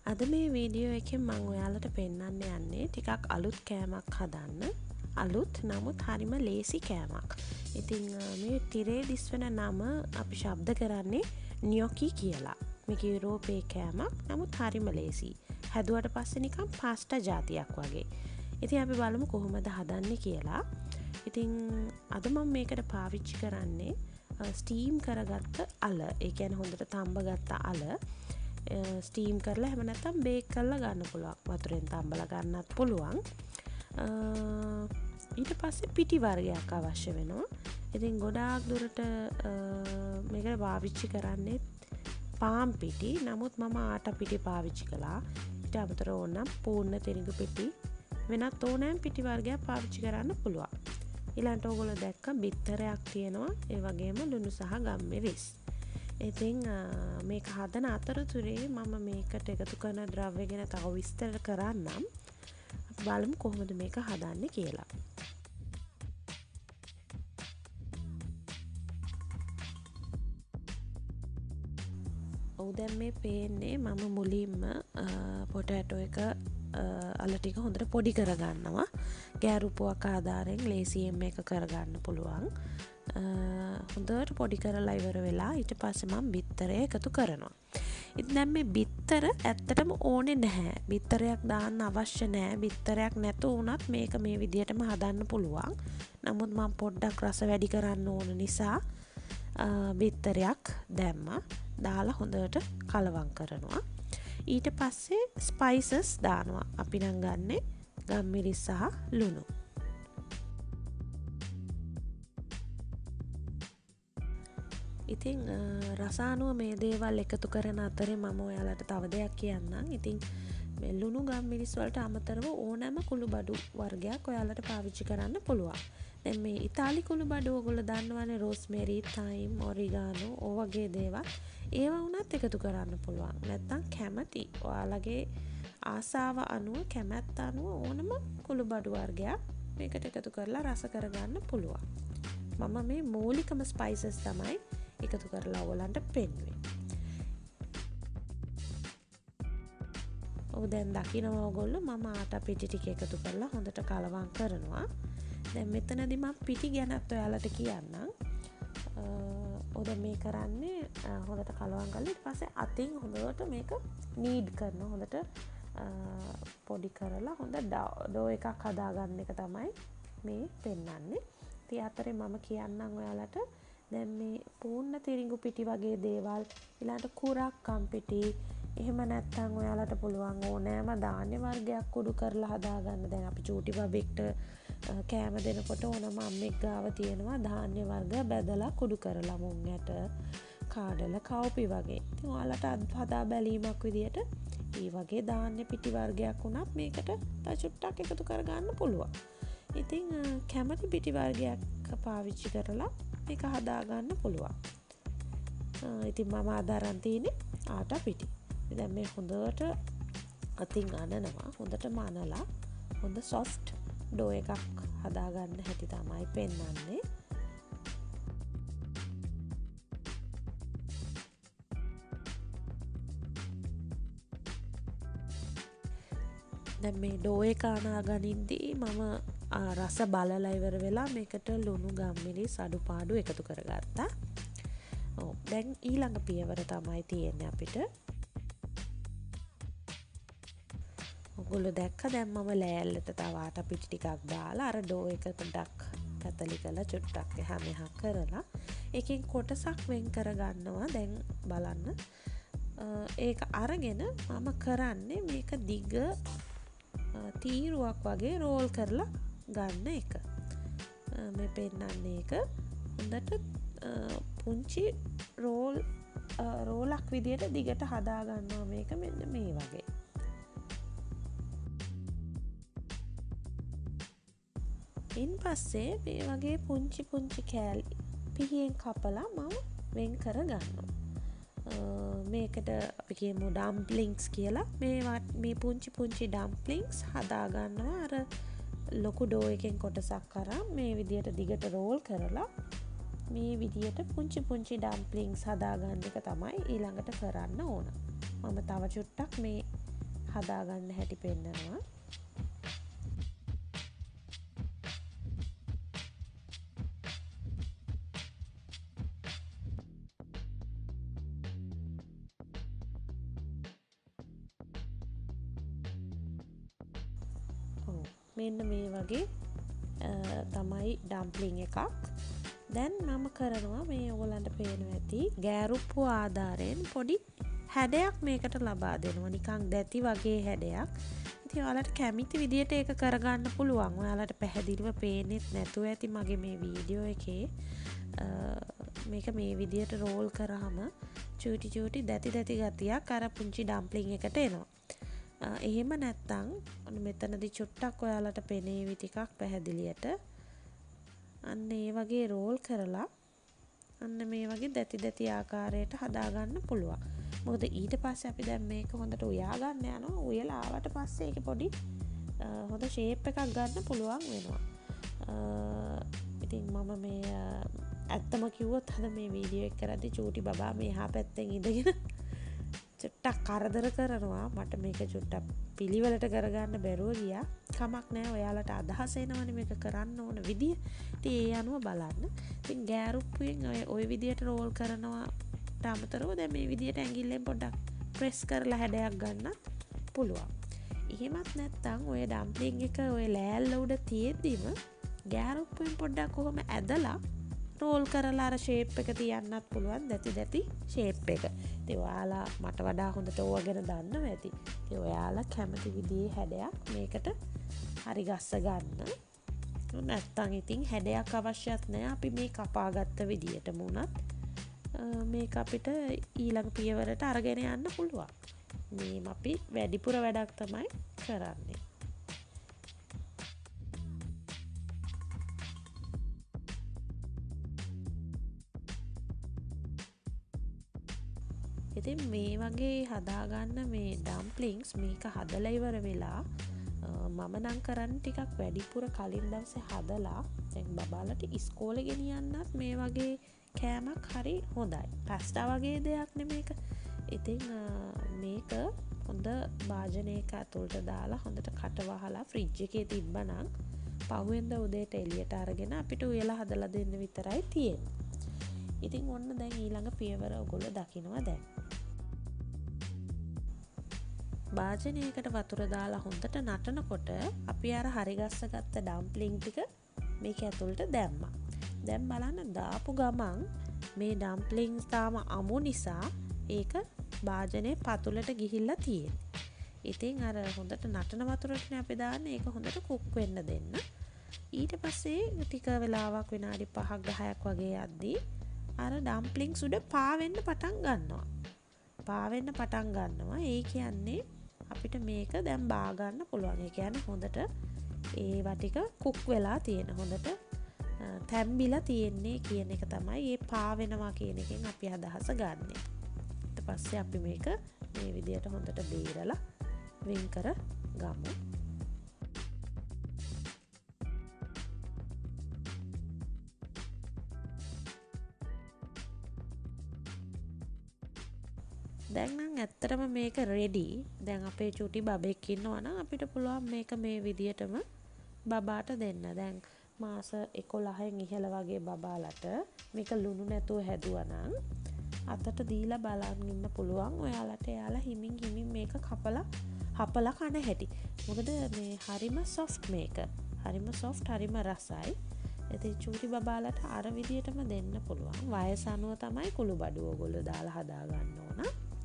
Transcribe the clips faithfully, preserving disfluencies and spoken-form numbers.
අද මේ වීඩියෝ එකෙන් මම ඔයාලට පෙන්වන්න යන්නේ ටිකක් අලුත් කෑමක් හදන්න. අලුත් නමුත් හරිම ලේසි කෑමක්. ඉතින් මේ තිරේ දිස්වන නම අපි ශබ්ද කරන්නේ නියොකි කියලා. මේක යුරෝපයේ කෑමක්. නමුත් හරිම ලේසි. හැදුවට පස්සේ නිකන් පාස්ටා జాතියක් වගේ. ඉතින් අපි බලමු කොහොමද හදන්නේ කියලා. ඉතින් අද මම මේකට පාවිච්චි කරන්නේ ස්ටීම් කරගත්ත අල. ඒ කියන්නේ හොඳට තඹගත්ත අල. ස්ටීම් කරලා එහෙම නැත්නම් බේක් කරලා ගන්න පුළුවන්. වතුරෙන් තඹලා ගන්නත් පුළුවන්. ඊට පස්සේ පිටි වර්ගයක් අවශ්‍ය වෙනවා. ඉතින් ගොඩාක් දුරට මේකට පාවිච්චි කරන්නේ පාන් පිටි. නමුත් මම ආටා පිටි පාවිච්චි කළා. ඊට අමතරව ඕනම් පූර්ණ තිරිඟු පිටි වෙනත් ඕනෑම පිටි වර්ගයක් පාවිච්චි කරන්න පුළුවන්. ඊළඟට ඕගොල්ලෝ දැක්ක බිත්තරයක් තියෙනවා. ඒ වගේම ලුණු සහ ගම්මිරිස්. ඉතින් මේක හදන අතරතුරේ මම මේකට එකතු කරන ද්‍රව්‍ය ගැන තව විස්තර කරන්නම්. අපි බලමු කොහොමද මේක හදන්නේ කියලා. ඔව් දැන් මේ පේන්නේ මම මුලින්ම පොටැටෝ එක අල ටික හොඳට පොඩි කරගන්නවා. ගෑරුපුවක් ආධාරයෙන් ලේසියෙන් මේක කරගන්න පුළුවන්. හොඳට පොඩි කරලා ඉවර වෙලා ඊට පස්සේ මම බිත්තරය එකතු කරනවා. ඉතින් දැන් මේ බිත්තර ඇත්තටම ඕනේ නැහැ. බිත්තරයක් දාන්න අවශ්‍ය නැහැ. බිත්තරයක් නැතු වුණත් මේක මේ විදිහටම හදන්න පුළුවන්. නමුත් මම පොඩ්ඩක් රස වැඩි කරන්න ඕන නිසා බිත්තරයක් දැම්මා. දාලා හොඳට කලවම් කරනවා. ඊට පස්සේ ස්පයිසස් දානවා. අපි නම් ගන්නේ ගම්මිරිස් සහ ලුණු. ඉතින් රසානුව මේ දේවල් එකතු කරන අතරේ මම ඔයාලට තව දෙයක් කියන්නම්. ඉතින් මේ ලුණු ගම්මිරිස් වලට අමතරව ඕනෑම කුළුබඩු වර්ගයක් ඔයාලට පාවිච්චි කරන්න පුළුවන්. දැන් මේ ඉතාලි කුළුබඩු ඔයගොල්ලෝ දන්නවනේ රෝස්මෙරි, තයිම්, ඔරිගානෝ ඔය වගේ දේවල්. ඒවා වුණත් එකතු කරන්න පුළුවන්. නැත්තම් කැමති ඔයාලගේ ආසාව අනුව කැමැත්ත අනුව ඕනම කුළුබඩු වර්ගයක් මේකට එකතු කරලා රස කරගන්න පුළුවන්. මම මේ මූලිකම ස්පයිසස් තමයි එකතු කරලා ඔයගලන්ට පෙන්වුවේ. ඔව් දැන් දකිනවා ඔයගොල්ලෝ මම ආටා පිටි ටික එකතු කරලා හොඳට කලවම් කරනවා. දැන් මෙතනදී මම පිටි ගැනත් ඔයාලට කියන්නම්. ඔද මේ කරන්නේ හොඳට කලවම් කරලා ඊට පස්සේ අතින් හොඳට මේක නීඩ් කරනවා. හොඳට පොඩි කරලා හොඳ ඩෝ එකක් හදාගන්න එක තමයි මේ පෙන්වන්නේ. ඉතින් අතරේ මම කියන්නම් ඔයාලට දැන් මේ පූර්ණ තිරිඟු පිටි වගේ දේවල් ඊළඟට කුරක්කම් පිටි එහෙම නැත්නම් ඔයාලට පුළුවන් ඕනෑම ධාන්‍ය වර්ගයක් කුඩු කරලා හදාගන්න. දැන් අපි චූටි බබෙක්ට කෑම දෙනකොට ඕනම අම්මෙක් ගාව තියෙනවා ධාන්‍ය වර්ග බැදලා කුඩු කරලා මුං ඇට, කාඩල, කව්පි වගේ. ඉතින් ඔයාලට හදා බැලීමක් විදියට මේ වගේ ධාන්‍ය පිටි වර්ගයක් උනත් මේකට තව චුට්ටක් එකතු කරගන්න පුළුවන්. ඉතින් කැමති පිටි වර්ගයක් පාවිච්චි කරලා මේක හදාගන්න පුළුවන්. ඉතින් මම අදාරන් තියෙන්නේ ආටා පිටි. දැන් මේ හොඳට අතින් අනනවා. හොඳටම අනලා හොඳ සොෆ්ට් ඩෝ එකක් හදාගන්න හැටි තමයි පෙන්වන්නේ. දැන් මේ ඩෝ එක අනාගනින්දී මම රස බලලා ඉවර වෙලා මේකට ලුණු ගම්මිරිස් අඩුපාඩු එකතු කරගත්තා. ඔව් දැන් ඊළඟ පියවර තමයි තියෙන්නේ අපිට. ඔයගොල්ලෝ දැක්ක දැන් මම ලෑල්ලට තව ආටා පිටි ටිකක් දාලා අර ඩෝ එක පොඩ්ඩක් පැතලි කරලා චුට්ටක් එහා මෙහා කරලා එකෙන් කොටසක් වෙන් කරගන්නවා. දැන් බලන්න. ඒක අරගෙන මම කරන්නේ මේක දිග තීරුවක් වගේ රෝල් කරලා ගන්න එක. මේ පෙන්නන්නේ එක හොඳට පුංචි රෝල් රෝලක් විදියට දිගට හදා ගන්නවා මේක මෙන්න මේ වගේ. ඉන් පස්සේ මේ වගේ පුංචි පුංචි කෑලි පිහියෙන් කපලා මම වෙන් කර ගන්නවා. මේකට අපි කියමු ඩම්ප්ලින්ග්ස් කියලා. මේ මේ පුංචි පුංචි ඩම්ප්ලින්ග්ස් හදා ගන්නවා අර ලොකු ඩෝ එකෙන් කොටසක් කරා මේ විදියට දිගට රෝල් කරලා මේ විදියට පුංචි පුංචි ඩම්ප්ලින්ග්ස් හදාගන්න එක තමයි ඊළඟට කරන්න ඕන. මම තව චුට්ටක් මේ හදාගන්න හැටි පෙන්නනවා. මෙන්න මේ වගේ තමයි ඩම්ප්ලිං එකක්. දැන් මම කරනවා මේ ඔයගලන්ට පේනවා ඇති ගෑරුප්පු ආධාරයෙන් පොඩි හැඩයක් මේකට ලබා දෙනවා. නිකන් දැති වගේ හැඩයක්. ඉතින් ඔයාලට කැමති විදියට ඒක කරගන්න පුළුවන්. ඔයාලට පැහැදිලිව පේන්නෙත් නැතුව ඇති මගේ මේ වීඩියෝ එකේ. මේක මේ විදියට රෝල් කරාම චූටි චූටි දැති දැති ගතියක් අර පුංචි ඩම්ප්ලිං එකට එනවා. එහෙම නැත්තම් ඔන්න මෙතනදී චුට්ටක් ඔයාලට පෙනේවි ටිකක් පැහැදිලියට. අන්න ඒ වගේ රෝල් කරලා අන්න මේ වගේ දැති දැති ආකාරයට හදාගන්න පුළුවන්. මොකද ඊට පස්සේ අපි දැන් මේක හොඳට උයා ගන්න යනවා. උයලා ආවට පස්සේ ඒකේ පොඩි හොඳ ෂේප් එකක් ගන්න පුළුවන් වෙනවා. ඉතින් මම මේ ඇත්තම කිව්වොත් අද මේ වීඩියෝ එක කරද්දි චූටි බබා මේ එහා පැත්තෙන් ඉඳගෙන චුට්ටක් කරදර කරනවා. මට මේක චුට්ටක් පිළිවෙලට කරගන්න බැරුව ගියා. කමක් නැහැ. ඔයාලට අදහස එනවනේ මේක කරන්න ඕන විදිය. ඉතින් ඒ අනුව බලන්න. ඉතින් ගෑරුප්පුවෙන් ඔය ඔය විදියට රෝල් කරනවා අමතරව දැන් මේ විදියට ඇඟිල්ලෙන් පොඩ්ඩක් ප්‍රෙස් කරලා හැඩයක් ගන්නත් පුළුවන්. එහෙමත් නැත්නම් ඔය ඩම්ප්ලිං එක ඔය ලෑල්ල උඩ තියෙද්දිම ගෑරුප්පුවෙන් පොඩ්ඩක් කොහොම ඇදලා රෝල් කරලා අර ෂේප් එක තියන්නත් පුළුවන්. දැති දැති ෂේප් එක. ඉතින් ඔයාලා මට වඩා හොඳට ඕවා ගැන දන්නවා ඇති. ඉතින් ඔයාලා කැමති විදිහේ හැඩයක් මේකට හරි ගස්ස ගන්න. නැත්තම් ඉතින් හැඩයක් අවශ්‍යත් නැහැ. අපි මේ කපාගත්ත විදිහටම උනත් මේක අපිට ඊළඟ පියවරට අරගෙන යන්න පුළුවන්. මේ අපි වැඩිපුර වැඩක් තමයි කරන්නේ. ඉතින් මේ වගේ හදාගන්න මේ ඩම්ප්ලින්ග්ස් මේක හදලා ඉවර වෙලා මම නම් කරන්නේ ටිකක් වැඩිපුර කලින් දවසේ හදලා දැන් බබාලට ඉස්කෝලේ ගෙනියන්නත් මේ වගේ කෑමක් හරි හොඳයි. පාස්ටා වගේ දෙයක් නෙමේක. ඉතින් මේක හොඳ භාජනයක ඇතුළට දාලා හොඳට කට වහලා ෆ්‍රිජ් එකේ තිබ්බනම් පහුවෙන්ද උදේට එළියට අරගෙන අපිට උයලා හදලා දෙන්න විතරයි තියෙන්නේ. ඉතින් ඔන්න දැන් ඊළඟ පියවර ඔයගොල්ලෝ දකිනවා දැන්. භාජනයකට වතුර දාලා හොඳට නටනකොට අපි අර හරි ගස්සගත්ත ඩම්ප්ලිං ටික මේක ඇතුළට දැම්මා. දැන් බලන්න දාපු ගමන් මේ ඩම්ප්ලින්ග්ස් තාම අමු නිසා ඒක භාජනයේ පතුලට ගිහිල්ලා තියෙන්නේ. ඉතින් අර හොඳට නටන වතුරටනේ අපි දාන්නේ. ඒක හොඳට කුක් වෙන්න දෙන්න. ඊට පස්සේ ටික වෙලාවක් විනාඩි පහක් දහයක් වගේ යද්දී අර ඩම්ප්ලින්ග්ස් උඩ පාවෙන්න පටන් ගන්නවා. පාවෙන්න පටන් ගන්නවා. ඒ කියන්නේ අපිට මේක දැන් බා ගන්න පුළුවන්. ඒ කියන්නේ හොඳට ඒවා ටික කුක් වෙලා තියෙන. හොඳට තැම්බිලා තියෙන්නේ කියන එක තමයි මේ පාවෙනවා කියන එකෙන් අපි අදහස ගන්නෙ. ඊට පස්සේ අපි මේක මේ විදියට හොඳට බේරලා වෙන් කර ගමු. දැන් නම් ඇත්තටම මේක රෙඩි. දැන් අපේ චුටි බබෙක් ඉන්නවා නම් අපිට පුළුවන් මේක මේ විදියටම බබාට දෙන්න. දැන් මාස එකොළහෙන් ඉහළ වගේ බබාලට මේක ලුණු නැතුව හැදුවා නම් අතට දීලා බලන් ඉන්න පුළුවන්. ඔයාලට එයාලා හිමින් හිමින් මේක කපලා හපලා කන හැටි. මොකද මේ හරිම සොෆ්ට් මේක. හරිම සොෆ්ට් හරිම රසයි. ඉතින් චූටි බබාලට අර විදියටම දෙන්න පුළුවන්. වයස අනුව තමයි කුළු බඩු ඕගොල්ලෝ දාලා හදා ගන්න ඕන.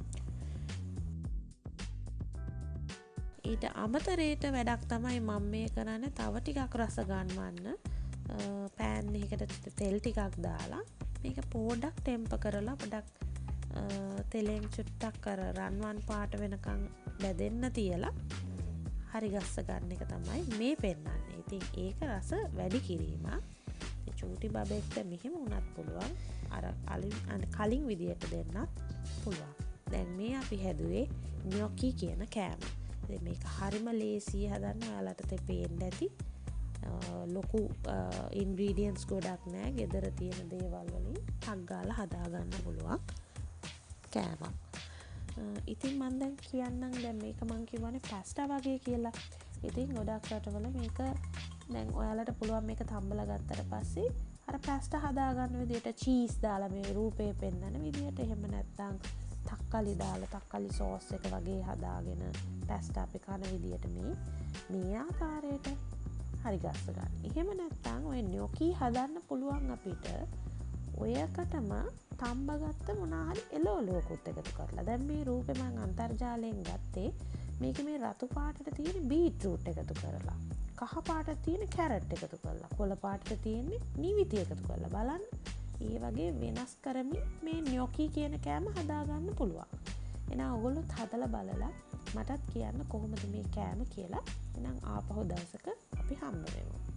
ඊට අමතරයට වැඩක් තමයි මම මේ කරන්නේ. තව ටිකක් රස ගන්නවන්න පෑන් එකකට තෙල් ටිකක් දාලා මේක පොඩක් ටෙම්ප කරලා පොඩක් තෙලෙන් චුට්ටක් කර රන්වන් පාට වෙනකන් බැදෙන්න තියලා හරි ගස්ස ගන්න එක තමයි මේ පෙන්නන්නේ. ඉතින් ඒක රස වැඩි කිරීමක්. චූටි බබෙක්ට මෙහෙම වුණත් පුළුවන්. අර කලින් විදියට දෙන්නත් පුළුවන්. දැන් මේ අපි හැදුවේ gnocchi කියන කෑම. මේක හරිම ලේසියි හදන්න. ඔයාලට තේ පේන්න ඇති. ලොකු ඉන්ග්‍රීඩියන්ට්ස් ගොඩක් නෑ. ගෙදර තියෙන දේවල් වලින් ටක් ගාලා හදා ගන්න පුළුවන් කෑමක්. ඉතින් මම දැන් කියන්නම් දැන් මේක මං කිව්වනේ පැස්ටා වගේ කියලා. ඉතින් ගොඩක් රටවල මේක දැන් ඔයාලට පුළුවන් මේක තම්බලා ගත්තට පස්සේ අර පැස්ටා හදාගන්න විදියට චීස් දාලා මේ රූපේ පෙන්නන විදියට එහෙම නැත්නම් තක්කලි දාලා තක්කලි සෝස් එක වගේ හදාගෙන පැස්ටා අපි කන විදියට මේ මේ ආකාරයට හරි ගස්ස ගන්න. එහෙම නැත්නම් ඔය gnocchi හදන්න පුළුවන් අපිට ඔයකටම තම්බගත්ත මොනා හරි එළවලුවකුත් එකතු කරලා. දැන් මේ රූපේ මම අන්තර්ජාලයෙන් ගත්තේ මේක මේ රතු පාටට තියෙන බීට්රූට් එකතු කරලා. කහ පාටට තියෙන කැරට් එකතු කරලා. කොළ පාටට තියෙන නිවිති එකතු කරලා බලන්න. ඒ වගේ වෙනස් කරමින් මේ gnocchi කියන කෑම හදාගන්න පුළුවන්. එහෙනම් ඔයගොල්ලොත් හදලා බලලා මටත් කියන්න කොහොමද මේ කෑම කියලා. එහෙනම් ආපහු දවසක අපි හම්බ වෙමු.